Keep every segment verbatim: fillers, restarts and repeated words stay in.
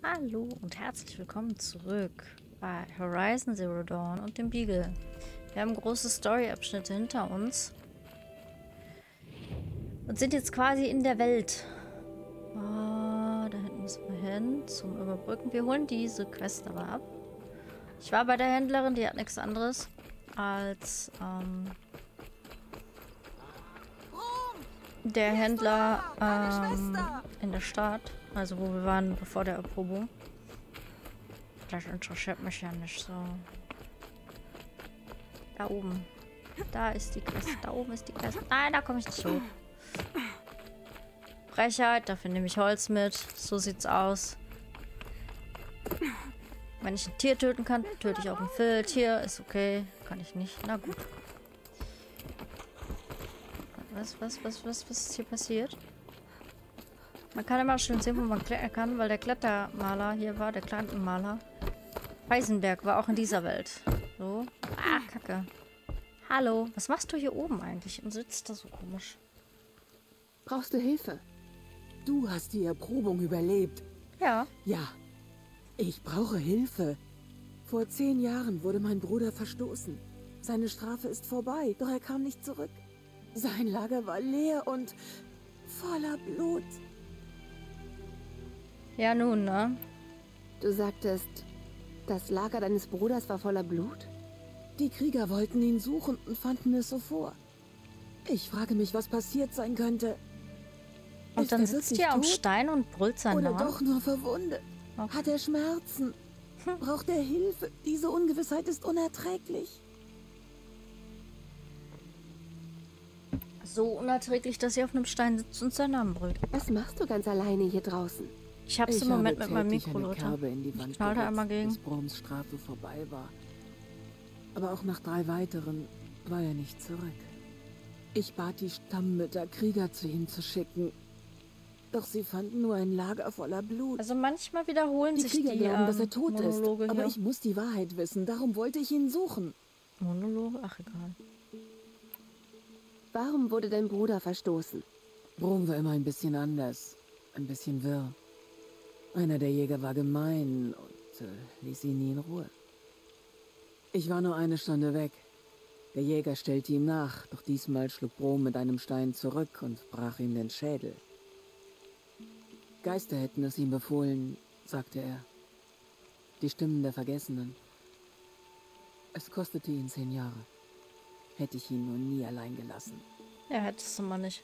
Hallo und herzlich willkommen zurück bei Horizon Zero Dawn und dem Beagle. Wir haben große Story-Abschnitte hinter uns und sind jetzt quasi in der Welt. Oh, da hinten müssen wir hin zum Überbrücken. Wir holen diese Quest aber ab. Ich war bei der Händlerin, die hat nichts anderes als ähm, der Händler ähm, in der Stadt. Also wo wir waren bevor der Erprobung. Das interessiert mich ja nicht so. Da oben. Da ist die Quest. Da oben ist die Quest. Nein, da komme ich nicht hoch. Frechheit, dafür nehme ich Holz mit. So sieht's aus. Wenn ich ein Tier töten kann, töte ich auch ein Tier. Ist okay. Kann ich nicht. Na gut. Was, was, was, was, was ist hier passiert? Man kann immer schön sehen, wo man klettern kann, weil der Klettermaler hier war, der Klettermaler. Heisenberg war auch in dieser Welt. So. Ah, Kacke. Hallo. Was machst du hier oben eigentlich und sitzt da so komisch? Brauchst du Hilfe? Du hast die Erprobung überlebt. Ja. Ja. Ich brauche Hilfe. Vor zehn Jahren wurde mein Bruder verstoßen. Seine Strafe ist vorbei, doch er kam nicht zurück. Sein Lager war leer und voller Blut. Ja, nun, ne? Du sagtest, das Lager deines Bruders war voller Blut? Die Krieger wollten ihn suchen und fanden es so vor. Ich frage mich, was passiert sein könnte. Und Ist dann er sitzt wirklich ihr am tot? Stein und brüllt seinen Oder Namen. doch nur verwundet? Okay. Hat er Schmerzen? Braucht er Hilfe? Diese Ungewissheit ist unerträglich. So unerträglich, dass sie auf einem Stein sitzt und seinen Namen brüllt. Was machst du ganz alleine hier draußen? Ich hab's Ich im Moment habe mit meinem täglich Mikro, eine Leute. Kerbe in die Wand Ich knall da geritzt, einmal gegen. bis Broms Strafe vorbei war. Aber auch nach drei weiteren war er nicht zurück. Ich bat die Stammmütter, Krieger zu ihm zu schicken. Doch sie fanden nur ein Lager voller Blut. Also manchmal wiederholen Die sich Krieger die glauben, dass ähm, er tot Monologe ist. Aber hier. ich muss die Wahrheit wissen. Darum wollte ich ihn suchen. Monologe? Ach, egal. Warum wurde dein Bruder verstoßen? Brom war immer ein bisschen anders. Ein bisschen wirr. Einer der Jäger war gemein und äh, ließ ihn nie in Ruhe. Ich war nur eine Stunde weg. Der Jäger stellte ihm nach, doch diesmal schlug Brom mit einem Stein zurück und brach ihm den Schädel. Geister hätten es ihm befohlen, sagte er. Die Stimmen der Vergessenen. Es kostete ihn zehn Jahre. Hätte ich ihn nur nie allein gelassen. Ja, hättest du mal nicht.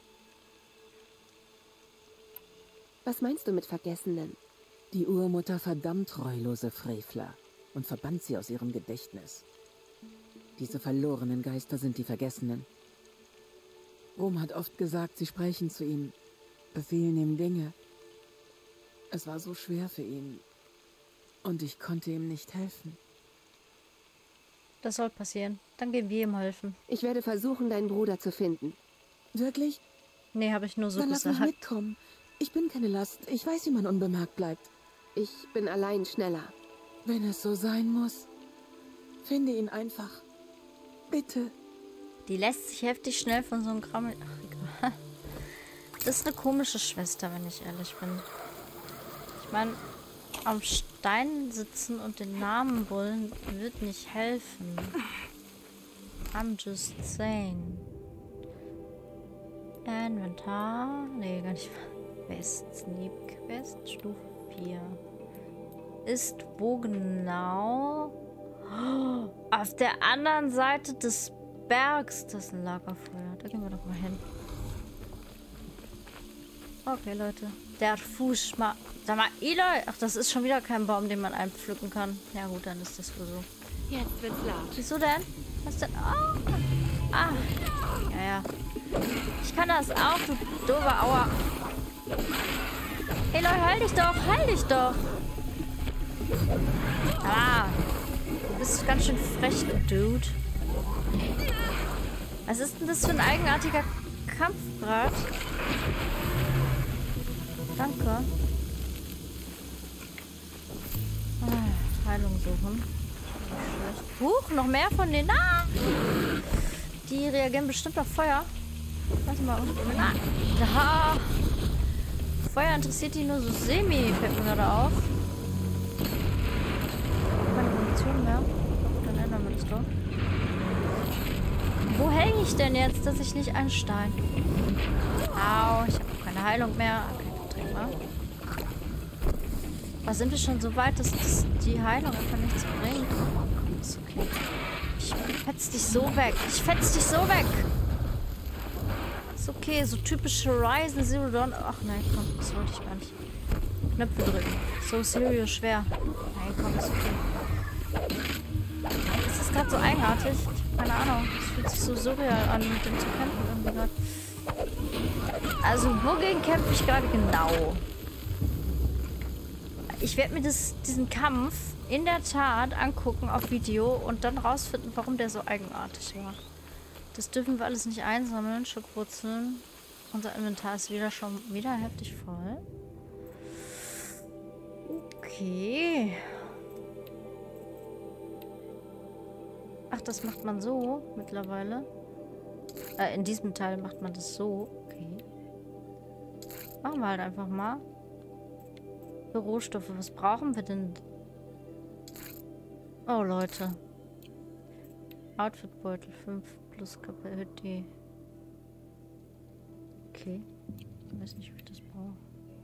Was meinst du mit Vergessenen? Die Urmutter verdammt treulose Frevler und verbannt sie aus ihrem Gedächtnis. Diese verlorenen Geister sind die Vergessenen. Brom hat oft gesagt, sie sprechen zu ihm, befehlen ihm Dinge. Es war so schwer für ihn und ich konnte ihm nicht helfen. Das soll passieren. Dann gehen wir ihm helfen. Ich werde versuchen, deinen Bruder zu finden. Wirklich? Nee, habe ich nur so Dann lass mich gesagt. mitkommen. Ich bin keine Last. Ich weiß, wie man unbemerkt bleibt. Ich bin allein schneller. Wenn es so sein muss, finde ihn einfach. Bitte. Die lässt sich heftig schnell von so einem Kram... Ach, egal. Das ist eine komische Schwester, wenn ich ehrlich bin. Ich meine, am Stein sitzen und den Namen brüllen wird nicht helfen. I'm just saying. Inventar. Nee, gar nicht. Quest. Nebenquest. Stufe vier. Ist wo genau? Oh, auf der anderen Seite des Bergs. Das ist ein Lagerfeuer. Da gehen wir doch mal hin. Okay, Leute. Der Fuß mal. Sag mal, Eloy. Ach, das ist schon wieder kein Baum, den man einpflücken kann. Ja gut, dann ist das wohl so. Jetzt wird's laut. Wieso denn? Was denn? Oh. Ah. Ja, ja. Ich kann das auch, du doofe Aua. Eloy, halt dich doch. Halt dich doch. Ah. Du bist ganz schön frech, Dude. Was ist denn das für ein eigenartiger Kampfgrad? Danke. Ah, Heilung suchen. Huch, noch mehr von denen. Ah! Die reagieren bestimmt auf Feuer. Warte mal. Ah. Feuer interessiert die nur so semi, fällt mir gerade auf. Keine Munition mehr. Dann ändern wir das doch. Wo hänge ich denn jetzt, dass ich nicht einstein? Au, ich habe auch keine Heilung mehr. Okay, trink mal. Aber sind wir schon so weit, dass das die Heilung einfach nichts bringt? Ist okay. Ich fetz dich so weg. Ich fetz dich so weg. Ist okay, so typisch Horizon Zero Dawn. Ach nein, komm, das wollte ich gar nicht. Knöpfe drücken. So serious schwer. Nein, komm, ist okay. Ist das gerade so eigenartig? Ich hab keine Ahnung. Es fühlt sich so surreal an, mit dem zu kämpfen irgendwie gerade. Also, wogegen kämpfe ich gerade genau? Ich werde mir das, diesen Kampf in der Tat angucken auf Video und dann rausfinden, warum der so eigenartig war. Das dürfen wir alles nicht einsammeln. Schockwurzeln. Unser Inventar ist wieder schon wieder heftig voll. Okay. Ach, das macht man so mittlerweile. Äh, in diesem Teil macht man das so. Okay. Machen wir halt einfach mal. Für Rohstoffe. Was brauchen wir denn? Oh, Leute. Outfitbeutel fünf plus Kappe erhöht die. Okay. Ich weiß nicht, wie ich das brauche.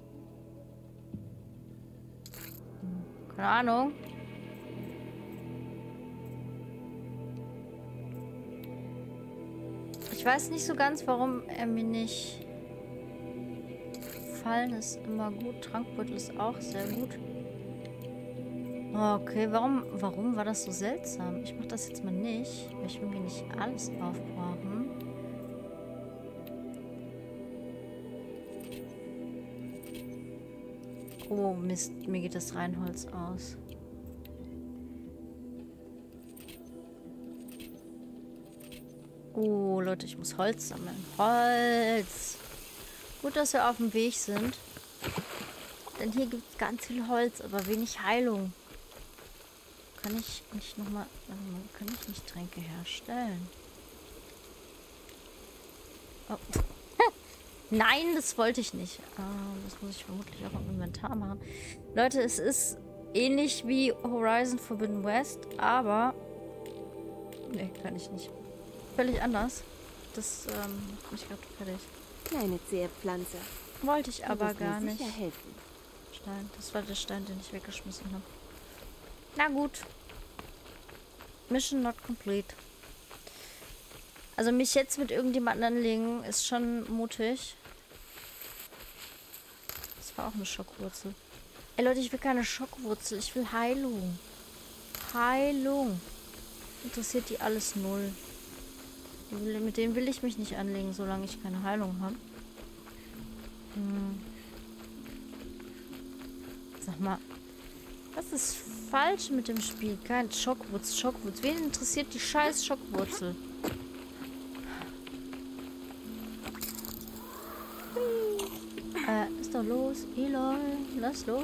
Hm. Keine Ahnung. Ich weiß nicht so ganz, warum er mir nicht... Fallen ist immer gut. Trankbeutel ist auch sehr gut. Okay, warum, warum war das so seltsam? Ich mache das jetzt mal nicht. Ich will mir nicht alles aufbrauchen. Oh Mist, mir geht das Reinholz aus. Oh Leute, ich muss Holz sammeln. Holz! Gut, dass wir auf dem Weg sind. Denn hier gibt es ganz viel Holz, aber wenig Heilung. Kann ich nicht nochmal... Kann ich nicht Tränke herstellen? Oh. Nein, das wollte ich nicht. Ah, das muss ich vermutlich auch im Inventar machen. Leute, es ist ähnlich wie Horizon Forbidden West, aber... Ne, kann ich nicht. Völlig anders. Das ähm, macht mich gerade fertig. Kleine zähe Pflanze. Wollte ich aber gar nicht. Sicher helfen. Stein. Das war der Stein, den ich weggeschmissen habe. Na gut. Mission not complete. Also mich jetzt mit irgendjemandem anlegen, ist schon mutig. Das war auch eine Schockwurzel. Ey Leute, ich will keine Schockwurzel. Ich will Heilung. Heilung. Interessiert die alles null. Mit denen will ich mich nicht anlegen, solange ich keine Heilung habe. Hm. Sag mal, was ist falsch mit dem Spiel? Kein Schockwurzel, Schockwurzel. Wen interessiert die scheiß Schockwurzel? Äh, ist doch los. Eloy, lass los.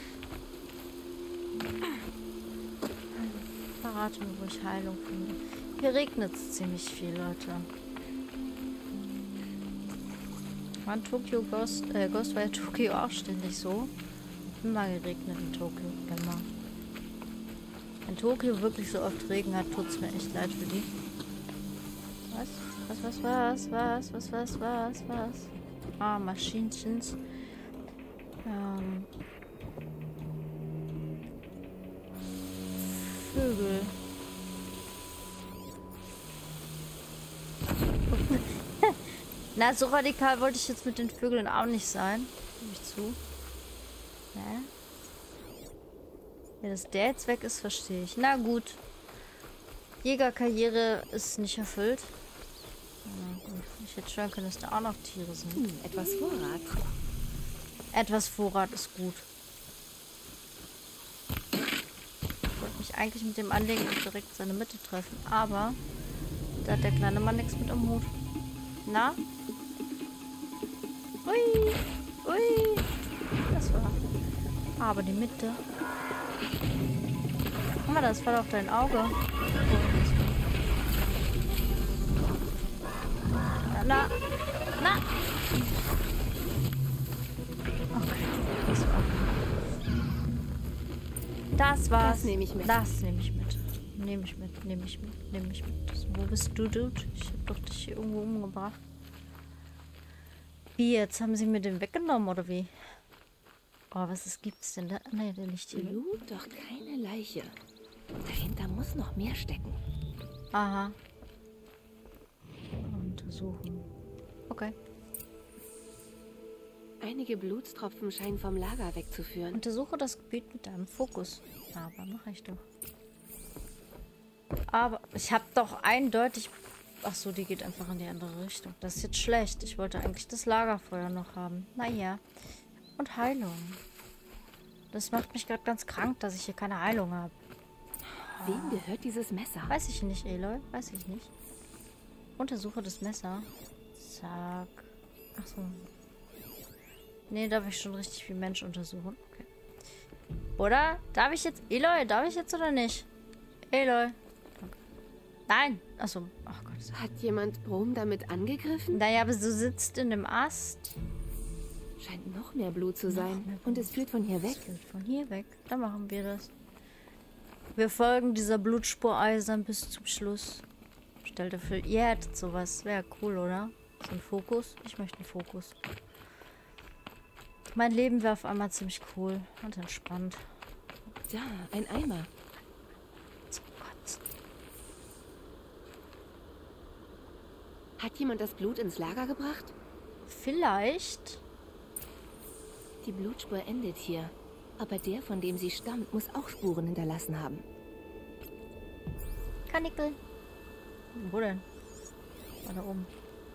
Verrate mir, wo ich Heilung finde. Hier regnet es ziemlich viel, Leute. Man, Tokyo Ghost, äh, Ghost war ja Tokio auch ständig so. Immer geregnet in Tokio, immer. Wenn Tokio wirklich so oft Regen hat, tut es mir echt leid für die. Was? Was, was, was, was, was, was, was, was? Ah, Maschinchens. Ähm. Vögel. Na, so radikal wollte ich jetzt mit den Vögeln auch nicht sein. Gebe ich zu. Hä? Ja, dass der jetzt weg ist, verstehe ich. Na gut. Jägerkarriere ist nicht erfüllt. Ja, gut. Ich hätte schwören können, dass da auch noch Tiere sind. Hm, etwas Vorrat. Etwas Vorrat ist gut. Ich wollte mich eigentlich mit dem anlegen und direkt seine Mitte treffen. Aber da hat der kleine Mann nichts mit am Hut. Na? Ui, ui. Das war... Aber die Mitte. Guck mal, das war doch dein Auge. Na, na, na. Das war. Das war's. Das nehme ich mit. Das nehme ich mit. Nehme ich mit, nehme ich mit, nehme ich mit. Das, wo bist du, Dude? Ich hab doch dich hier irgendwo umgebracht. Wie, jetzt haben sie mir den weggenommen, oder wie? Oh, was ist, gibt's denn da? Nee, der liegt hier. Blut, doch keine Leiche. Dahinter muss noch mehr stecken. Aha. Untersuchen. Okay. Einige Blutstropfen scheinen vom Lager wegzuführen. Untersuche das Gebiet mit deinem Fokus. Aber mache ich doch. Aber ich habe doch eindeutig... Ach so, die geht einfach in die andere Richtung. Das ist jetzt schlecht. Ich wollte eigentlich das Lagerfeuer noch haben. Naja. Und Heilung. Das macht mich gerade ganz krank, dass ich hier keine Heilung habe. Wem gehört dieses Messer? Weiß ich nicht, Aloy. Weiß ich nicht. Untersuche das Messer. Zack. Ach so. Nee, darf ich schon richtig wie Mensch untersuchen. Okay. Oder? Darf ich jetzt... Aloy, darf ich jetzt oder nicht? Aloy. Nein. Achso. Ach Gott. Hat jemand Brom damit angegriffen? Naja, aber du sitzt in dem Ast. Scheint noch mehr Blut zu sein. mehr Blut. Und es führt von hier weg. Es führt von hier weg. Dann machen wir das. Wir folgen dieser Blutspur eisern bis zum Schluss. Stell dir vor, ihr hättet sowas. Wäre cool, oder? So ein Fokus. Ich möchte einen Fokus. Mein Leben wäre auf einmal ziemlich cool und entspannt. Da, ein Eimer. Zum Kotzen. Hat jemand das Blut ins Lager gebracht? Vielleicht. Die Blutspur endet hier. Aber der, von dem sie stammt, muss auch Spuren hinterlassen haben. Kanickel. Wo denn? Ah, da oben.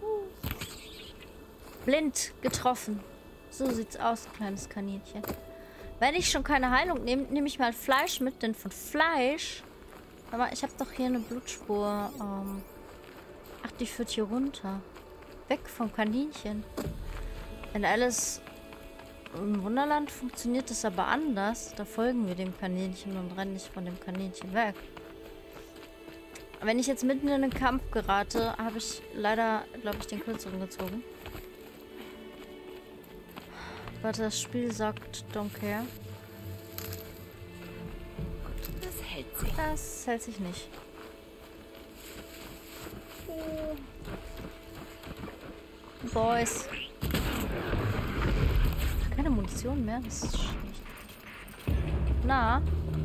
Blind getroffen. So sieht's aus, kleines Kaninchen. Wenn ich schon keine Heilung nehme, nehme ich mal Fleisch mit, denn von Fleisch... Aber ich habe doch hier eine Blutspur. Ähm Ach, die führt hier runter. Weg vom Kaninchen. In Alice im Wunderland funktioniert das aber anders. Da folgen wir dem Kaninchen und rennen nicht von dem Kaninchen weg. Wenn ich jetzt mitten in den Kampf gerate, habe ich leider, glaube ich, den kürzeren gezogen. Warte, das Spiel sagt don't care. Das hält sich. Das hält sich nicht. Oh. Boys. Keine Munition mehr, das ist schlecht. Na?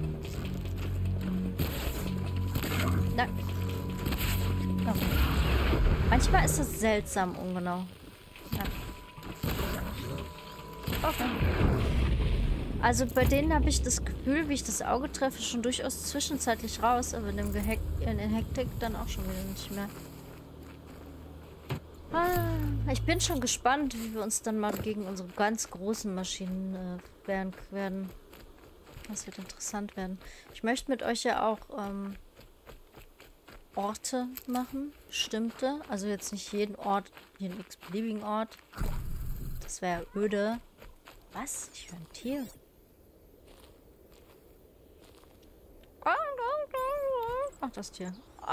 Na. Oh. Manchmal ist das seltsam ungenau. Ja. Okay. Also bei denen habe ich das Gefühl, wie ich das Auge treffe, schon durchaus zwischenzeitlich raus, aber in, dem Geheck in den Hektik dann auch schon wieder nicht mehr. Ah, ich bin schon gespannt, wie wir uns dann mal gegen unsere ganz großen Maschinen äh, wehren werden. Das wird interessant werden. Ich möchte mit euch ja auch ähm, Orte machen, bestimmte. Also jetzt nicht jeden Ort, jeden x-beliebigen Ort. Das wäre öde. Was? Ich höre ein Tier. Ach, das Tier.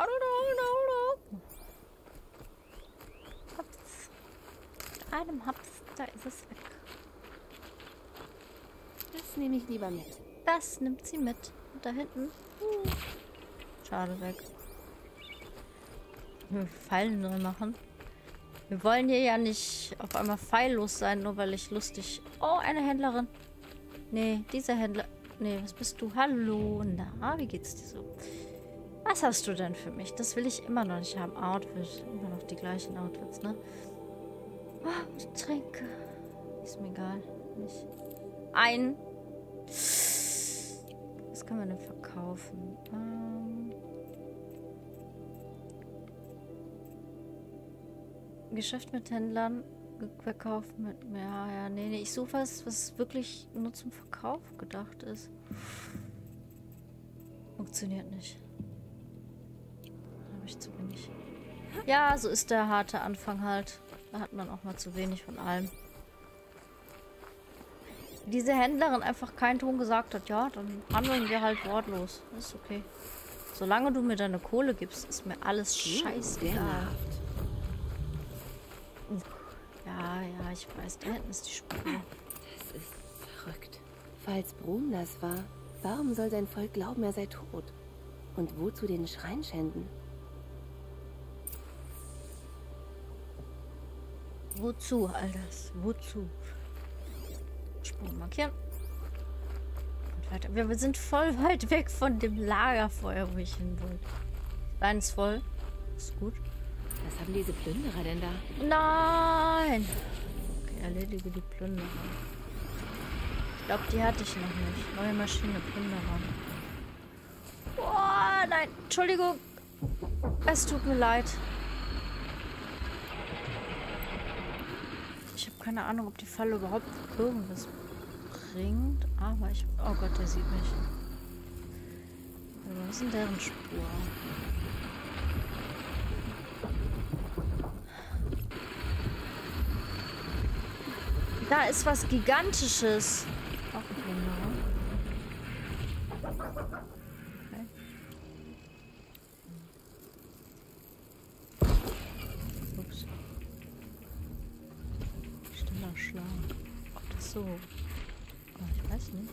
Hopf. Mit einem Hopf, da ist es weg. Das nehme ich lieber mit. Das nimmt sie mit. Und da hinten. Uh, schade, weg. Wir Pfeile neu machen. Wir wollen hier ja nicht auf einmal pfeillos sein, nur weil ich lustig... Oh, eine Händlerin. Nee, dieser Händler... Nee, was bist du? Hallo. Na, wie geht's dir so? Was hast du denn für mich? Das will ich immer noch nicht haben. Outfit. Immer noch die gleichen Outfits, ne? Oh, Tränke. Ist mir egal. Nicht. Ein. Was können wir denn verkaufen? Ähm... Geschäft mit Händlern, verkaufen mit... Ja, ja, nee, nee. Ich suche was, was wirklich nur zum Verkauf gedacht ist. Funktioniert nicht. Da habe ich zu wenig. Ja, so ist der harte Anfang halt. Da hat man auch mal zu wenig von allem. Diese Händlerin einfach keinen Ton gesagt hat, ja, dann handeln wir halt wortlos. Das ist okay. Solange du mir deine Kohle gibst, ist mir alles scheißegal. Ja, ja, ich weiß. Da hinten ist die Spur. Das ist Verrückt. Falls Brom das war, warum soll sein Volk glauben, er sei tot? Und wozu den Schrein schänden? Wozu all das? Wozu? Spur markieren. Und weiter. Wir sind voll weit weg von dem Lagerfeuer, wo ich hin wollte. Nein, ist voll. Ist gut. Was haben diese Plünderer denn da? Nein! Okay, erledige die Plünderer. Ich glaube, die hatte ich noch nicht. Neue Maschine, Plünderer. Oh, nein. Entschuldigung. Es tut mir leid. Ich habe keine Ahnung, ob die Falle überhaupt irgendwas bringt. Aber ich... Oh Gott, der sieht mich. Was ist denn deren Spur? Da ist was Gigantisches. Auch ein Plünderer. Okay. Ups. Stiller Schlag. Ob das so... Oh, ich weiß nicht.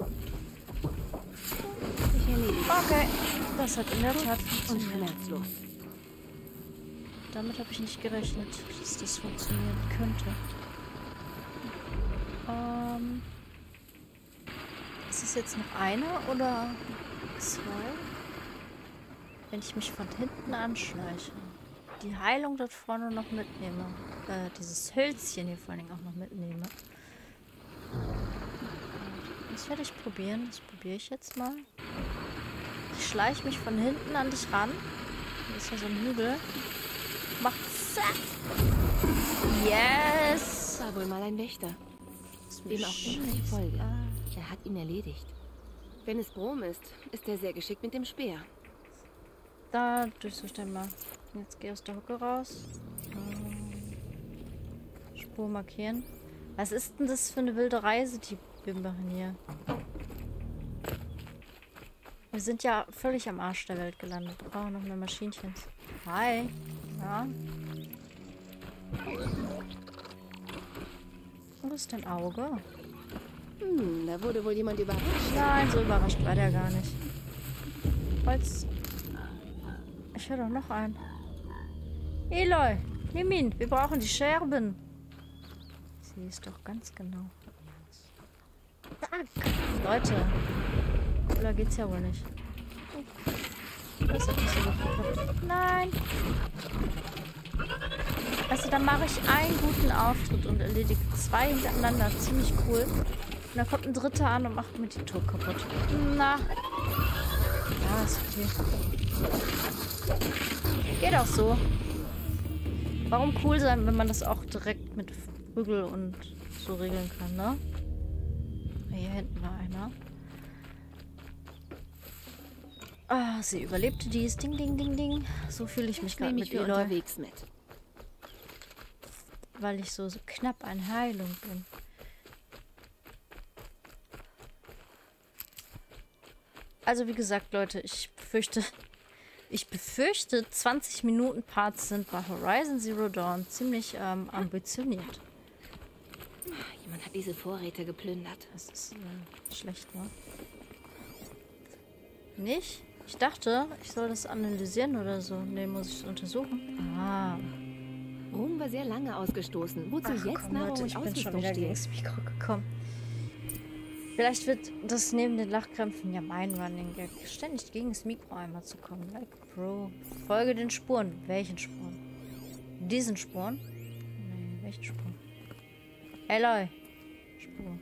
Ich erledige. Okay. Das hat in der Tat Und funktioniert. schmerzlos. Damit habe ich nicht gerechnet, dass das funktionieren könnte. Ähm... Ist es jetzt noch einer oder zwei? Wenn ich mich von hinten anschleiche. Die Heilung dort vorne noch mitnehme. Äh, dieses Hölzchen hier vor allen Dingen auch noch mitnehme. Das werde ich probieren. Das probiere ich jetzt mal. Ich schleiche mich von hinten an dich ran. Hier ist ja so ein Hügel. Mach zack. Yes! War wohl mal ein Wächter. Ist Dem auch immer ich folge. Er hat ihn erledigt. Wenn es Brom ist, ist er sehr geschickt mit dem Speer. Da durchsucht er mal. Jetzt geh aus der Hocke raus. Ähm, Spur markieren. Was ist denn das für eine wilde Reise, die wir machen hier? Wir sind ja völlig am Arsch der Welt gelandet. Wir brauchen noch mehr Maschinchen. Hi. Ja. Wo ist dein Auge? Hm, da wurde wohl jemand überrascht. Nein, so überrascht war der gar nicht. Holz. Ich höre doch noch einen. Eloy, nimm ihn. Wir brauchen die Scherben. Sie ist doch ganz genau. Zack. Leute. Cooler geht's ja wohl nicht. Das hat nicht so gut geklappt. Nein. Also dann mache ich einen guten Auftritt und erledige zwei hintereinander. Ziemlich cool. Und dann kommt ein dritter an und macht mir die Tour kaputt. Na. Ja, ist okay. Geht auch so. Warum cool sein, wenn man das auch direkt mit Prügel und so regeln kann, ne? Hier hinten war einer. Ah, sie überlebte dies. Ding, ding, ding, ding. So fühle ich mich gerade mit für Eloy. unterwegs mit. Weil ich so, so knapp an Heilung bin. Also wie gesagt, Leute, ich befürchte, ich befürchte, zwanzig Minuten Parts sind bei Horizon Zero Dawn ziemlich ähm, ambitioniert. Jemand hat diese Vorräte geplündert. Das ist äh, schlecht, ne? Nicht? Ich dachte, ich soll das analysieren oder so. Ne, muss ich es untersuchen. Ah. Brom war sehr lange ausgestoßen. Wozu Ach, jetzt komm, Nahrung Leute, und ich bin schon Ausrüstung wieder gegen stehlen? das Mikro gekommen. Vielleicht wird das neben den Lachkrämpfen ja mein Running Gag. Ständig gegen das Mikro einmal zu kommen. Like, Bro. Folge den Spuren. Welchen Spuren? Diesen Spuren? Nee, welchen Spuren? Eloy. Spur.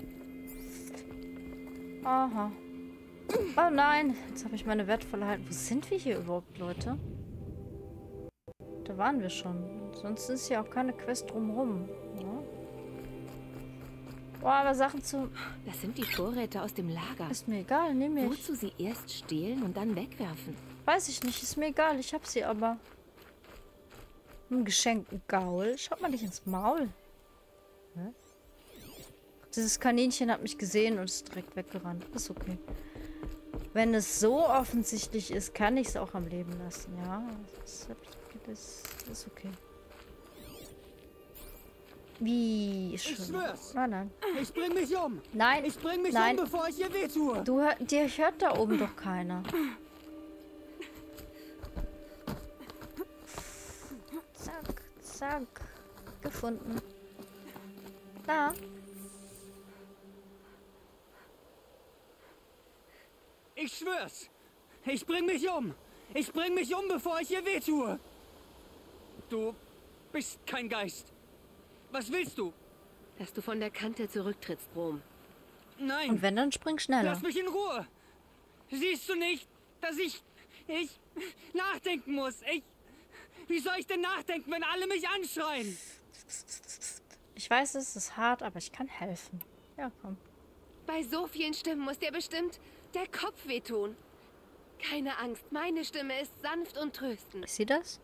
Aha. Oh nein. Jetzt habe ich meine wertvolle Haltung. Wo sind wir hier überhaupt, Leute? Da waren wir schon. Sonst ist ja auch keine Quest drumherum. Ja? Boah, aber Sachen zu... Das sind die Vorräte aus dem Lager. Ist mir egal, nehme ich. Wozu sie erst stehlen und dann wegwerfen? Weiß ich nicht, ist mir egal. Ich hab sie aber. Ein geschenkten Gaul. Schaut mal nicht ins Maul. Hä? Dieses Kaninchen hat mich gesehen und ist direkt weggerannt. Ist okay. Wenn es so offensichtlich ist, kann ich es auch am Leben lassen. Ja, das, das ist okay. Wie Ich schön. schwör's. Nein, nein. Ich bring mich um. Nein. Ich bring mich Nein. um, bevor ich ihr weh tue. Du, hör- dir hört da oben doch keiner. Zack, zack. Gefunden. Da. Ich schwör's. Ich bring mich um. Ich bring mich um, bevor ich ihr weh tue. Du bist kein Geist. Was willst du? Dass du von der Kante zurücktrittst, Brom. Nein. Und wenn, dann spring schneller. Lass mich in Ruhe. Siehst du nicht, dass ich... Ich nachdenken muss. Ich... Wie soll ich denn nachdenken, wenn alle mich anschreien? Ich weiß, es ist hart, aber ich kann helfen. Ja, komm. Bei so vielen Stimmen muss dir bestimmt der Kopf wehtun. Keine Angst, meine Stimme ist sanft und tröstend. Ist sie das?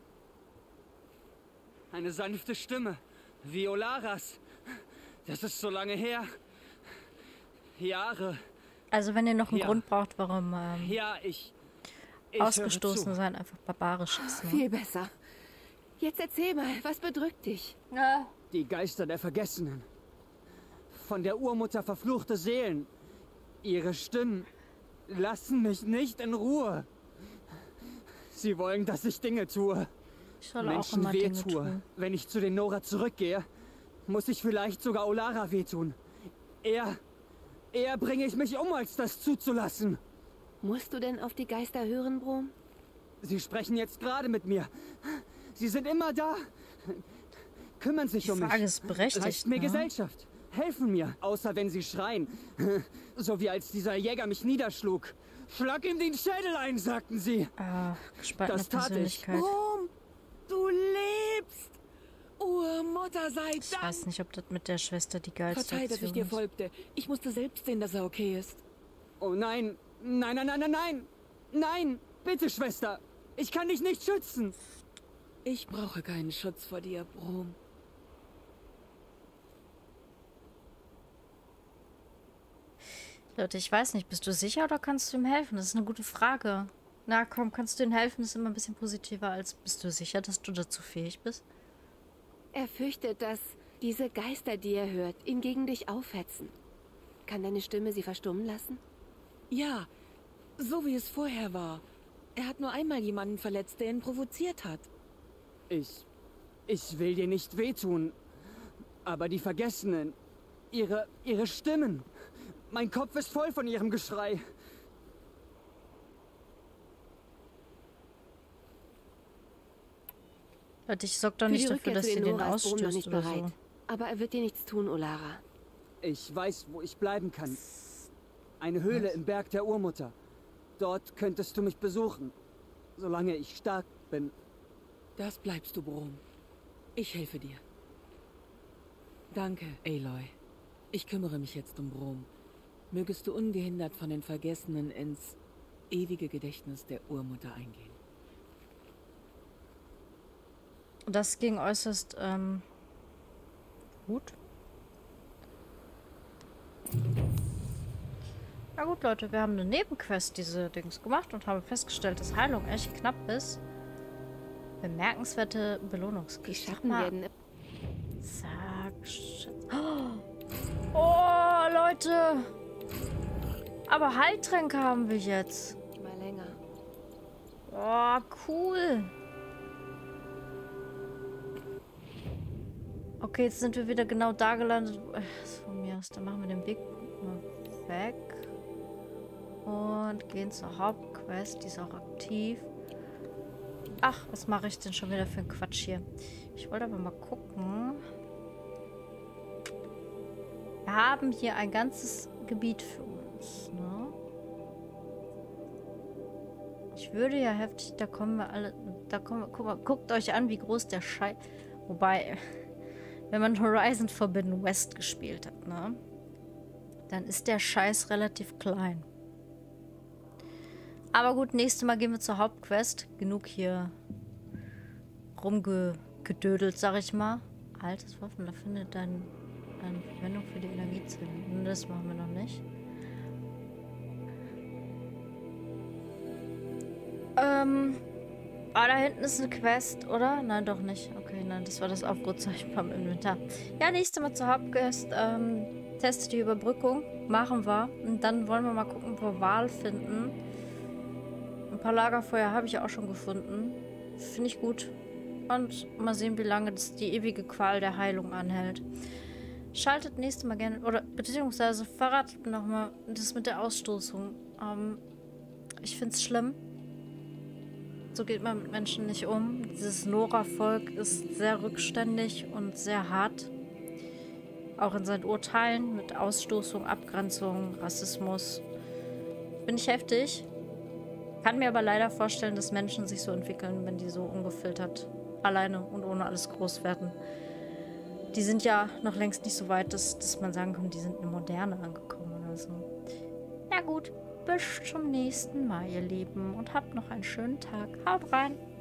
Eine sanfte Stimme. Wie Olaras. Das ist so lange her. Jahre. Also wenn ihr noch einen Ja. Grund braucht, warum ähm, Ja, ich... ich ausgestoßen höre zu. sein einfach barbarisch ist. Ne? Viel besser. Jetzt erzähl mal, was bedrückt dich? Ja. Die Geister der Vergessenen. Von der Urmutter verfluchte Seelen. Ihre Stimmen lassen mich nicht in Ruhe. Sie wollen, dass ich Dinge tue. Ich soll auch Menschen immer Dinge wehtue. tun. Wenn ich zu den Nora zurückgehe, muss ich vielleicht sogar Olara wehtun. Eher, eher bringe ich mich um, als das zuzulassen. Musst du denn auf die Geister hören, Brom? Sie sprechen jetzt gerade mit mir. Sie sind immer da. Kümmern sich Die um mich. Frage ist berechtigt. Leisten mir Ne? Gesellschaft. Helfen mir. Außer wenn sie schreien. So wie als dieser Jäger mich niederschlug. Schlag ihm den Schädel ein, sagten sie. Ah, gespaltene Das tat ich. Persönlichkeit. Brom, du lebst! Urmutter sei Ich Dank! weiß nicht, ob das mit der Schwester die geilste Verzeih, dass ich Aktion dir ist. folgte. Ich musste selbst sehen, dass er okay ist. Oh nein. Nein, nein, nein, nein, nein. Nein. Bitte, Schwester. Ich kann dich nicht schützen. Ich brauche keinen Schutz vor dir, Brom. Leute, ich weiß nicht, bist du sicher oder kannst du ihm helfen? Das ist eine gute Frage. Na komm, kannst du ihm helfen? Das ist immer ein bisschen positiver als bist du sicher, dass du dazu fähig bist? Er fürchtet, dass diese Geister, die er hört, ihn gegen dich aufhetzen. Kann deine Stimme sie verstummen lassen? Ja, so wie es vorher war. Er hat nur einmal jemanden verletzt, der ihn provoziert hat. Ich... Ich will dir nicht wehtun. Aber die Vergessenen... Ihre... Ihre Stimmen... Mein Kopf ist voll von ihrem Geschrei. Leute, ich sorg doch Für nicht die dafür, Rückkehr dass zu ihr den den Nora ist Brom noch ausstößt nicht oder bereit. so. Aber er wird dir nichts tun, Olara. Ich weiß, wo ich bleiben kann. Eine Höhle im Berg der Urmutter. Dort könntest du mich besuchen. Solange ich stark bin. Das bleibst du, Brom. Ich helfe dir. Danke, Aloy. Ich kümmere mich jetzt um Brom. Mögest du ungehindert von den Vergessenen ins ewige Gedächtnis der Urmutter eingehen. Das ging äußerst ähm, gut. Na gut, Leute, wir haben eine Nebenquest, diese Dings gemacht und haben festgestellt, dass Heilung echt knapp ist. Bemerkenswerte Die Belohnungskiste. Schatten Mal. werden... Zack. Shit. Oh, Leute. Aber Heiltränke haben wir jetzt. Mal länger. Oh, cool. Okay, jetzt sind wir wieder genau da gelandet. Äh, Von mir aus, dann machen wir den Weg mal weg. Und gehen zur Hauptquest. Die ist auch aktiv. Ach, was mache ich denn schon wieder für einen Quatsch hier? Ich wollte aber mal gucken. Wir haben hier ein ganzes Gebiet für uns, ne? Ich würde ja heftig, da kommen wir alle, da kommen wir, guck mal, guckt euch an, wie groß der Scheiß, wobei, wenn man Horizon Forbidden West gespielt hat, ne? Dann ist der Scheiß relativ klein. Aber gut, nächstes Mal gehen wir zur Hauptquest. Genug hier rumgedödelt, sag ich mal. Altes Waffen, da findet dann eine Verwendung für die Energiezellen. Das machen wir noch nicht. Ähm, Ah, da hinten ist eine Quest, oder? Nein, doch nicht. Okay, nein, das war das Aufrufzeichen beim Inventar. Ja, nächstes Mal zur Hauptquest. Ähm, teste die Überbrückung. Machen wir. Und dann wollen wir mal gucken, wo wir Wal finden. Ein paar Lagerfeuer habe ich auch schon gefunden. Finde ich gut. Und mal sehen, wie lange das die ewige Qual der Heilung anhält. Schaltet nächstes Mal gerne, oder beziehungsweise verratet mir nochmal das mit der Ausstoßung. Ähm, ich finde es schlimm. So geht man mit Menschen nicht um. Dieses Nora-Volk ist sehr rückständig und sehr hart. Auch in seinen Urteilen mit Ausstoßung, Abgrenzung, Rassismus. Bin ich heftig. Kann mir aber leider vorstellen, dass Menschen sich so entwickeln, wenn die so ungefiltert alleine und ohne alles groß werden. Die sind ja noch längst nicht so weit, dass, dass man sagen kann, die sind in Moderne angekommen oder so. Na gut, bis zum nächsten Mal, ihr Lieben. Und habt noch einen schönen Tag. Haut rein!